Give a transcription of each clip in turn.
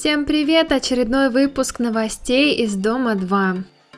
Всем привет! Очередной выпуск новостей из Дома 2.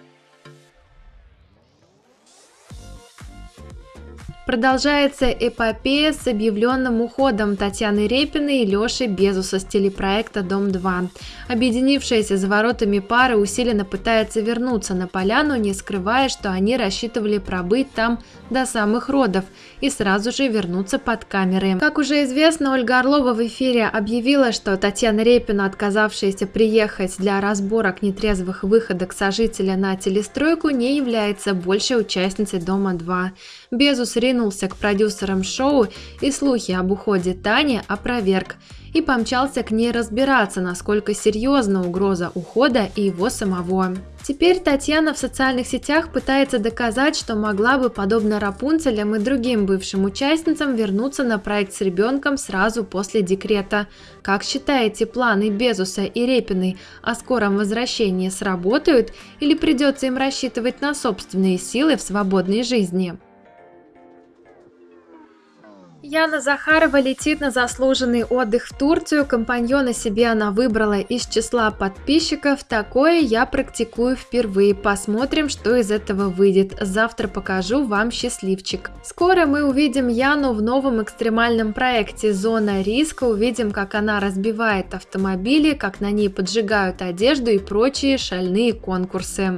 Продолжается эпопея с объявленным уходом Татьяны Репиной и Лёши Безуса с телепроекта «Дом-2». Объединившаяся за воротами пара усиленно пытается вернуться на поляну, не скрывая, что они рассчитывали пробыть там до самых родов и сразу же вернуться под камеры. Как уже известно, Ольга Орлова в эфире объявила, что Татьяна Репина, отказавшаяся приехать для разборок нетрезвых выходок сожителя на телестройку, не является больше участницей «Дома-2». Безус ринулся к продюсерам шоу и слухи об уходе Тани опроверг и помчался к ней разбираться, насколько серьезна угроза ухода и его самого. Теперь Татьяна в социальных сетях пытается доказать, что могла бы, подобно Рапунцелям и другим бывшим участницам, вернуться на проект с ребенком сразу после декрета. Как считаете, планы Безуса и Репиной о скором возвращении сработают или придется им рассчитывать на собственные силы в свободной жизни? Яна Захарова летит на заслуженный отдых в Турцию. Компаньона себе она выбрала из числа подписчиков. Такое я практикую впервые. Посмотрим, что из этого выйдет. Завтра покажу вам счастливчик. Скоро мы увидим Яну в новом экстремальном проекте «Зона риска». Увидим, как она разбивает автомобили, как на ней поджигают одежду и прочие шальные конкурсы.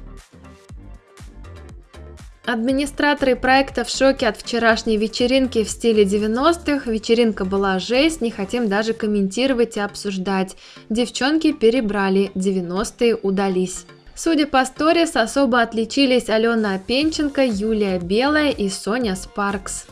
Администраторы проекта в шоке от вчерашней вечеринки в стиле 90-х. Вечеринка была жесть, не хотим даже комментировать и обсуждать. Девчонки перебрали, 90-е удались. Судя по сторис, особо отличились Алена Опенченко, Юлия Белая и Соня Спаркс.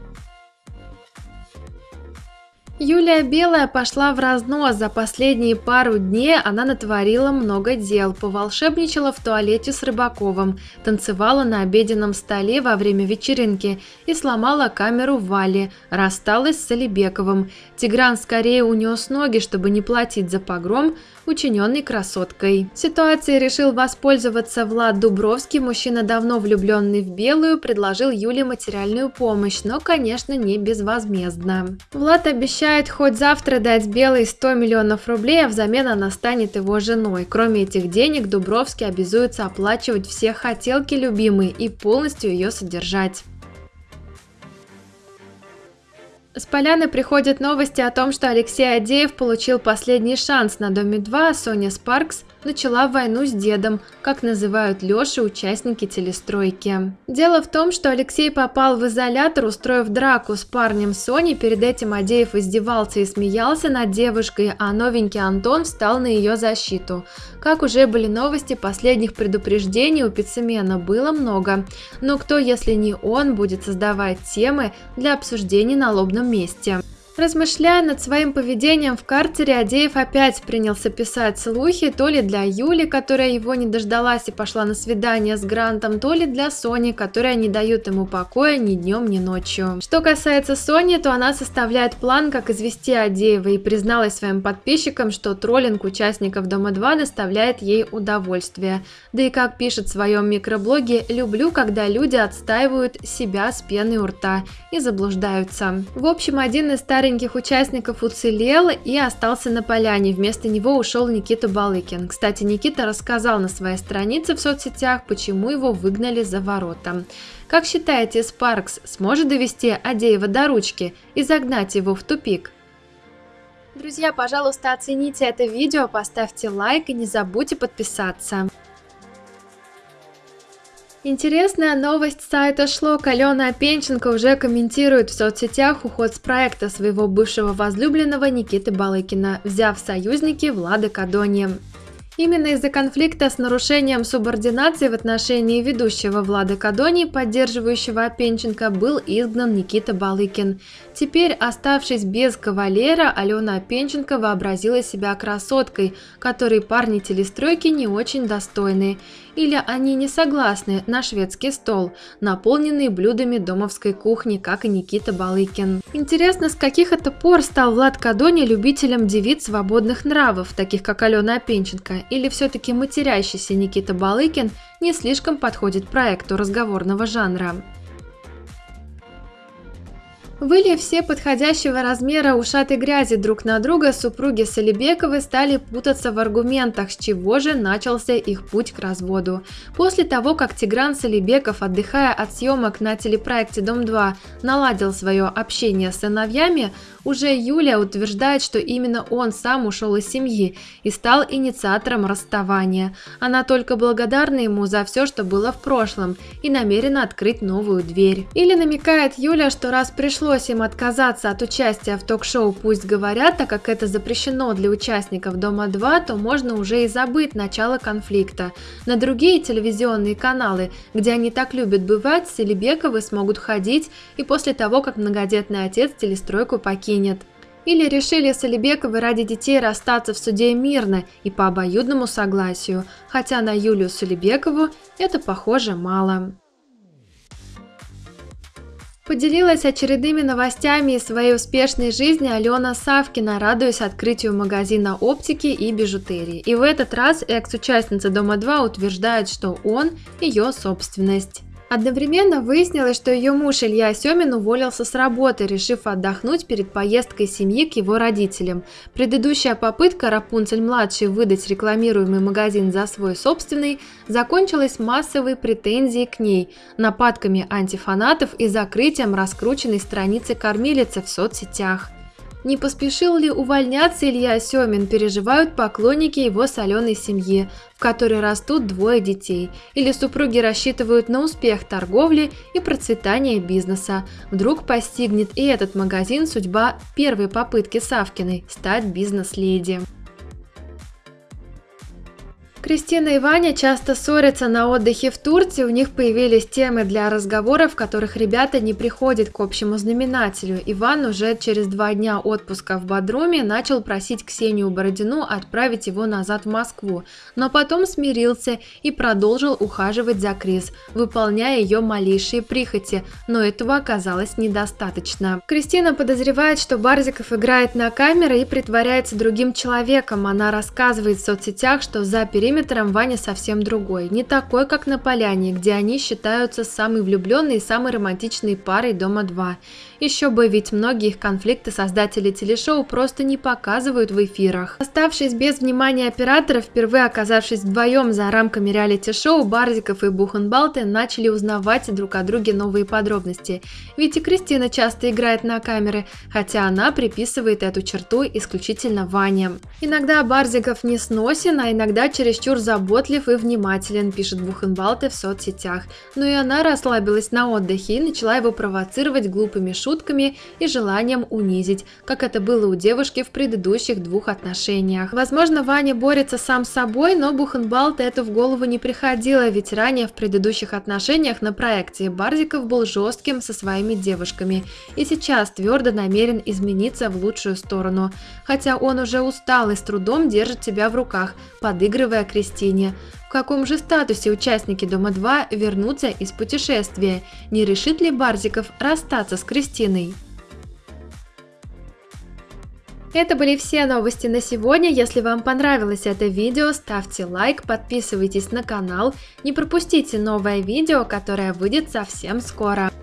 Юлия Белая пошла в разнос. За последние пару дней она натворила много дел. Поволшебничала в туалете с Рыбаковым, танцевала на обеденном столе во время вечеринки и сломала камеру Вали, рассталась с Алибековым. Тигран скорее унес ноги, чтобы не платить за погром, учиненный красоткой. Ситуацией решил воспользоваться Влад Дубровский. Мужчина, давно влюбленный в Белую, предложил Юле материальную помощь, но, конечно, не безвозмездно. Влад обещает хоть завтра дать Белой 100 миллионов рублей, а взамен она станет его женой. Кроме этих денег, Дубровский обязуется оплачивать все хотелки любимой и полностью ее содержать. С поляны приходят новости о том, что Алексей Адеев получил последний шанс на Доме-2, а Соня Спаркс начала войну с дедом, как называют Лёшу участники телестройки. Дело в том, что Алексей попал в изолятор, устроив драку с парнем Сони. Перед этим Адеев издевался и смеялся над девушкой, а новенький Антон встал на ее защиту. Как уже были новости, последних предупреждений у пиццемена было много. Но кто, если не он, будет создавать темы для обсуждений на лобном месте? Размышляя над своим поведением в карцере, Адеев опять принялся писать слухи, то ли для Юли, которая его не дождалась и пошла на свидание с Грантом, то ли для Сони, которая не дает ему покоя ни днем, ни ночью. Что касается Сони, то она составляет план, как извести Адеева, и призналась своим подписчикам, что троллинг участников Дома-2 доставляет ей удовольствие. Да и как пишет в своем микроблоге, люблю, когда люди отстаивают себя с пеной у рта и заблуждаются. В общем, один из старых участников уцелел и остался на поляне. Вместо него ушел Никита Балыкин. Кстати, Никита рассказал на своей странице в соцсетях, почему его выгнали за ворота. Как считаете, Спаркс сможет довести Адеева до ручки и загнать его в тупик? Друзья, пожалуйста, оцените это видео, поставьте лайк и не забудьте подписаться. Интересная новость с сайта Шлок. Алена Опенченко уже комментирует в соцсетях уход с проекта своего бывшего возлюбленного Никиты Балыкина, взяв в союзники Влада Кадони. Именно из-за конфликта с нарушением субординации в отношении ведущего Влада Кадони, поддерживающего Опенченко, был изгнан Никита Балыкин. Теперь, оставшись без кавалера, Алена Опенченко вообразила себя красоткой, которой парни телестройки не очень достойны. Или они не согласны на шведский стол, наполненный блюдами домовской кухни, как и Никита Балыкин. Интересно, с каких это пор стал Влад Кадони любителем девиц свободных нравов, таких как Алена Опенченко, или все-таки матерящийся Никита Балыкин не слишком подходит проекту разговорного жанра? Вылив все подходящего размера ушатой грязи друг на друга, супруги Салибековы стали путаться в аргументах, с чего же начался их путь к разводу. После того, как Тигран Салибеков, отдыхая от съемок на телепроекте «Дом-2», наладил свое общение с сыновьями, уже Юлия утверждает, что именно он сам ушел из семьи и стал инициатором расставания. Она только благодарна ему за все, что было в прошлом, и намерена открыть новую дверь. Или намекает Юля, что раз пришлось им отказаться от участия в ток-шоу «Пусть говорят», так как это запрещено для участников «Дома-2», то можно уже и забыть начало конфликта. На другие телевизионные каналы, где они так любят бывать, Салибековы смогут ходить и после того, как многодетный отец телестройку покинет. Или решили Салибековы ради детей расстаться в суде мирно и по обоюдному согласию, хотя на Юлию Салибекову это, похоже, мало. Поделилась очередными новостями из своей успешной жизни Алена Савкина, радуясь открытию магазина оптики и бижутерии. И в этот раз экс-участница «Дома-2» утверждает, что он ее собственность. Одновременно выяснилось, что ее муж Илья Семин уволился с работы, решив отдохнуть перед поездкой семьи к его родителям. Предыдущая попытка Рапунцель-младшей выдать рекламируемый магазин за свой собственный закончилась массовой претензией к ней, нападками антифанатов и закрытием раскрученной страницы кормилицы в соцсетях. Не поспешил ли увольняться Илья Семин, переживают поклонники его соленой семьи, в которой растут двое детей, или супруги рассчитывают на успех торговли и процветание бизнеса. Вдруг постигнет и этот магазин судьба первой попытки Савкиной стать бизнес-леди. Кристина и Ваня часто ссорятся на отдыхе в Турции, у них появились темы для разговоров, в которых ребята не приходят к общему знаменателю. Иван уже через 2 дня отпуска в Бодруме начал просить Ксению Бородину отправить его назад в Москву, но потом смирился и продолжил ухаживать за Крис, выполняя ее малейшие прихоти, но этого оказалось недостаточно. Кристина подозревает, что Барзиков играет на камеры и притворяется другим человеком. Она рассказывает в соцсетях, что за периметром Ваня совсем другой, не такой, как на Поляне, где они считаются самой влюбленной и самой романтичной парой Дома-2. Еще бы, ведь многие их конфликты создатели телешоу просто не показывают в эфирах. Оставшись без внимания операторов, впервые оказавшись вдвоем за рамками реалити-шоу, Барзиков и Бухенбалте начали узнавать друг о друге новые подробности. Ведь и Кристина часто играет на камеры, хотя она приписывает эту черту исключительно Ване. Иногда Барзиков не сносен, а иногда чересчур заботлив и внимателен, пишет Бухенбалте в соцсетях. Но и она расслабилась на отдыхе и начала его провоцировать глупыми шутками и желанием унизить, как это было у девушки в предыдущих 2 отношениях. Возможно, Ваня борется сам с собой, но Бухенбалте это в голову не приходило, ведь ранее в предыдущих отношениях на проекте Барзиков был жестким со своими девушками и сейчас твердо намерен измениться в лучшую сторону. Хотя он уже устал и с трудом держит себя в руках, подыгрывая Кристине. В каком же статусе участники Дома-2 вернутся из путешествия? Не решит ли Барзиков расстаться с Кристиной? Это были все новости на сегодня. Если вам понравилось это видео, ставьте лайк, подписывайтесь на канал, не пропустите новое видео, которое выйдет совсем скоро.